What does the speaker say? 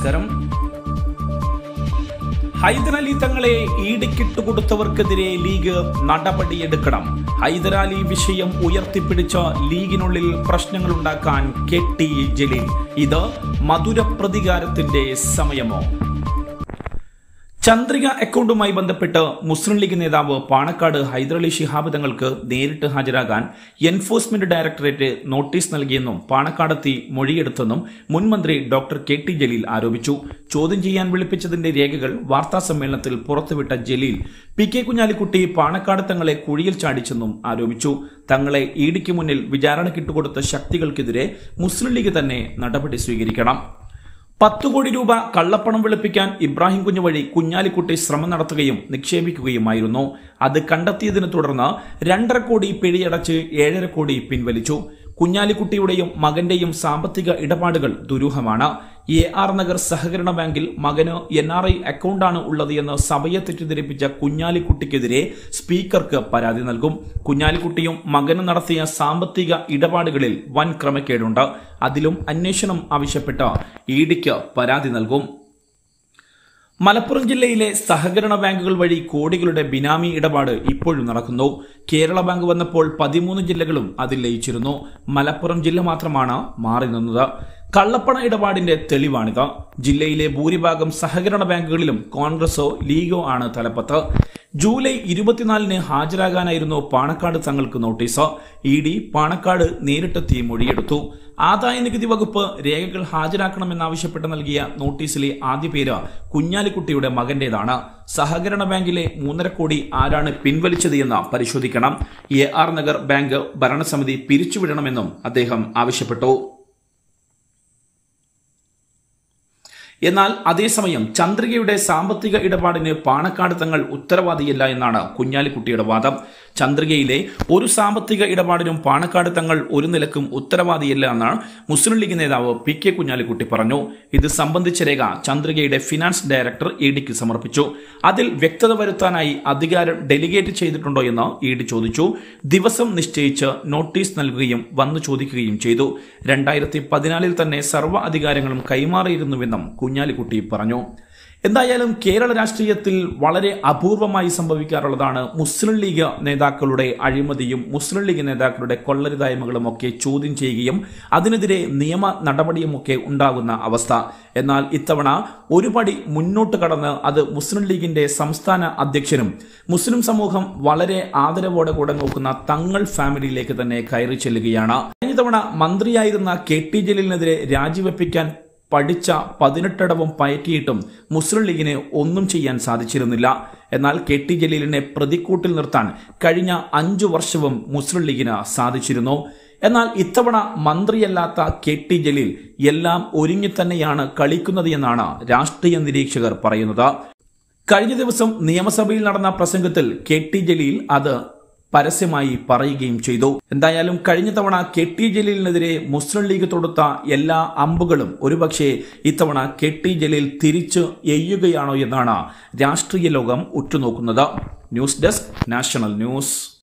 നമസ്കാരം. ഹൈദരാലി തങ്ങളെ ഈടിക്കിട്ടുകൊടുത്തവർക്കെതിരെ ലീഗ് നടപടിയെടുക്കണം. ഹൈദരാലി വിഷയം ഉയർത്തിപ്പിടിച്ച ലീഗിനുള്ളിൽ പ്രശ്നങ്ങളുണ്ടാക്കാൻ കെ.ടി. ജലീൽ. ഇത് മധുര പ്രതികാരത്തിന്റെ സമയമോ? ചന്ദ്രിക അക്കൗണ്ടുമായി ബന്ധപ്പെട്ട് മുസ്ലിം ലീഗ് നേതാവ് പാണക്കാട് ഹൈദരലി ശിഹാബ് തങ്ങൾക്ക് നേരിട്ട് ഹാജരാകാൻ എൻഫോഴ്സ്മെന്റ് ഡയറക്ടറേറ്റ് നോട്ടീസ് നൽകിയെന്നും പാണക്കാടെത്തി മൊഴിയെടുത്തെന്നും മുൻമന്ത്രി ഡോക്ടർ കെ.ടി. ജലീൽ ആരോപിച്ചു. ചോദ്യം ചെയ്യാൻ വിളിപ്പിച്ചതിന്റെ രേഖകൾ വാർത്താസമ്മേളനത്തിൽ പുറത്തുവിട്ട ജലീൽ പി.കെ. കുഞ്ഞാലിക്കുട്ടി പാണക്കാട് തങ്ങളെ കുഴിയിൽ ചാടിച്ചെന്നും ആരോപിച്ചു. തങ്ങളെ ഇഡിക്ക് മുന്നിൽ വിചാരണക്കിട്ടുകൊടുത്ത ശക്തികൾക്കെതിരെ മുസ്ലിം ലീഗ് തന്നെ നടപടി സ്വീകരിക്കണം. 10 കോടി രൂപ കള്ളപ്പണം വെളുപ്പിക്കാൻ ഇബ്രാഹിം കുഞ്ഞ് വഴി കുഞ്ഞാലിക്കുട്ടി ശ്രമം നടത്തുകയും നിക്ഷേപിക്കുകയുമായിരുന്നു. അത് കണ്ടെത്തിയതിനെ തുടർന്ന് 2.5 കോടി പിഴയടച്ച് 7.5 കോടി പിൻവലിച്ചു. കുഞ്ഞാലിക്കുട്ടിയുടെയും മകന്റെയും സാമ്പത്തിക ഇടപാടുകൾ ദുരൂഹമാണ്. AR നഗർ സഹകരണ ബാങ്കിൽ മകന് NRI അക്കൗണ്ടാണ് ഉള്ളത് എന്ന് സഭയെ തെറ്റിദ്ധരിപ്പിച്ച കുഞ്ഞാലിക്കുട്ടിക്കെതിരെ സ്പീക്കർക്ക് പരാതി നൽകും. കുഞ്ഞാലിക്കുട്ടിയും മകനും നടത്തിയ സാമ്പത്തിക ഇടപാടുകളിൽ വൻ ക്രമക്കേടുണ്ട്. അതിലും അന്വേഷണം ആവശ്യപ്പെട്ട് ഇഡിക്ക് പരാതി നൽകും. മലപ്പുറം ജില്ലയിലെ സഹകരണ ബാങ്കുകൾ വഴി കോടികളുടെ ബിനാമി ഇടപാട് ഇപ്പോഴും നടക്കുന്നു. കേരള ബാങ്ക് വന്നപ്പോൾ 13 ജില്ലകളും അതിൽ ലയിച്ചിരുന്നു. മലപ്പുറം ജില്ല മാത്രമാണ് മാറി നിന്നത്. കള്ളപ്പണ ഇടപാടിന്റെ തെളിവാണിത്. ജില്ലയിലെ ഭൂരിഭാഗം സഹകരണ ബാങ്കുകളിലും കോൺഗ്രസോ ലീഗോ ആണ് തലപ്പത്ത്. ജൂലൈ 24-ന് ഹാജരാകാനായിരുന്നു പാണക്കാട് തങ്ങൾക്ക് നോട്ടീസ്. ഇഡി പാണക്കാട് നേരിട്ടെത്തി മൊഴിയെടുത്തു. ആദായ നികുതി വകുപ്പ് രേഖകൾ ഹാജരാക്കണമെന്നാവശ്യപ്പെട്ട് നൽകിയ നോട്ടീസിലെ ആദ്യ പേര് കുഞ്ഞാലിക്കുട്ടിയുടെ മകന്റേതാണ്. സഹകരണ ബാങ്കിലെ 3.5 കോടി ആരാണ് പിൻവലിച്ചത് എന്ന് പരിശോധിക്കണം. AR നഗർ ബാങ്ക് ഭരണസമിതി പിരിച്ചുവിടണമെന്നും അദ്ദേഹം ആവശ്യപ്പെട്ടു. എന്നാൽ അതേസമയം ചന്ദ്രികയുടെ സാമ്പത്തിക ഇടപാടിന് പാണക്കാട് തങ്ങൾ ഉത്തരവാദിയല്ല എന്നാണ് കുഞ്ഞാലിക്കുട്ടിയുടെ വാദം. ചന്ദ്രികയിലെ ഒരു സാമ്പത്തിക ഇടപാടിനും പാണക്കാട് തങ്ങൾ ഒരു നിലക്കും ഉത്തരവാദിയല്ല എന്നാണ് മുസ്ലിം ലീഗ് നേതാവ് പി.കെ. കുഞ്ഞാലിക്കുട്ടി പറഞ്ഞു. ഇത് സംബന്ധിച്ച രേഖ ചന്ദ്രികയുടെ ഫിനാൻസ് ഡയറക്ടർ ഇഡിക്ക് സമർപ്പിച്ചു. അതിൽ വ്യക്തത വരുത്താനായി അധികാരം ഡെലിഗേറ്റ് ചെയ്തിട്ടുണ്ടോ എന്ന് ഇഡി ചോദിച്ചു. ദിവസം നിശ്ചയിച്ച് നോട്ടീസ് നൽകുകയും വന്നു ചോദിക്കുകയും ചെയ്തു. 2014-ൽ തന്നെ സർവ്വ അധികാരങ്ങളും കൈമാറിയിരുന്നുവെന്നും കുഞ്ഞാലിക്കുട്ടി പറഞ്ഞു. എന്തായാലും കേരള രാഷ്ട്രീയത്തിൽ വളരെ അപൂർവമായി സംഭവിക്കാറുള്ളതാണ് മുസ്ലിം ലീഗ് നേതാക്കളുടെ അഴിമതിയും മുസ്ലിം ലീഗ് നേതാക്കളുടെ കൊള്ളരുതായ്മകളും ഒക്കെ ചോദ്യം ചെയ്യുകയും അതിനെതിരെ നിയമ നടപടിയുമൊക്കെ ഉണ്ടാകുന്ന അവസ്ഥ. എന്നാൽ ഇത്തവണ ഒരു പടി മുന്നോട്ട് കടന്ന് അത് മുസ്ലിം ലീഗിന്റെ സംസ്ഥാന അധ്യക്ഷനും മുസ്ലിം സമൂഹം വളരെ ആദരവോടെ കൂടെ നോക്കുന്ന തങ്ങൾ ഫാമിലിയിലേക്ക് തന്നെ കയറി ചെല്ലുകയാണ്. കഴിഞ്ഞ തവണ മന്ത്രിയായിരുന്ന കെ.ടി. ജലീലിനെതിരെ രാജിവെപ്പിക്കാൻ പഠിച്ച 18 പയറ്റിയിട്ടും മുസ്ലിം ലീഗിന് ഒന്നും ചെയ്യാൻ സാധിച്ചിരുന്നില്ല. എന്നാൽ കെ.ടി. ജലീലിനെ പ്രതിക്കൂട്ടിൽ നിർത്താൻ കഴിഞ്ഞ 5 വർഷവും മുസ്ലിം ലീഗിന് സാധിച്ചിരുന്നു. എന്നാൽ ഇത്തവണ മന്ത്രിയല്ലാത്ത കെ.ടി. ജലീൽ എല്ലാം ഒരുങ്ങി തന്നെയാണ് കളിക്കുന്നത് എന്നാണ് രാഷ്ട്രീയ നിരീക്ഷകർ പറയുന്നത്. കഴിഞ്ഞ ദിവസം നിയമസഭയിൽ നടന്ന പ്രസംഗത്തിൽ കെ.ടി. ജലീൽ അത് പരസ്യമായി പറയുകയും ചെയ്തു. എന്തായാലും കഴിഞ്ഞ തവണ കെ.ടി. ജലീലിനെതിരെ മുസ്ലിം ലീഗ് തൊടുത്ത എല്ലാ അമ്പുകളും ഒരുപക്ഷെ ഇത്തവണ കെ.ടി. ജലീൽ തിരിച്ചു എയ്യുകയാണോ എന്നാണ് രാഷ്ട്രീയ ലോകം ഉറ്റുനോക്കുന്നത്. News desk, national news.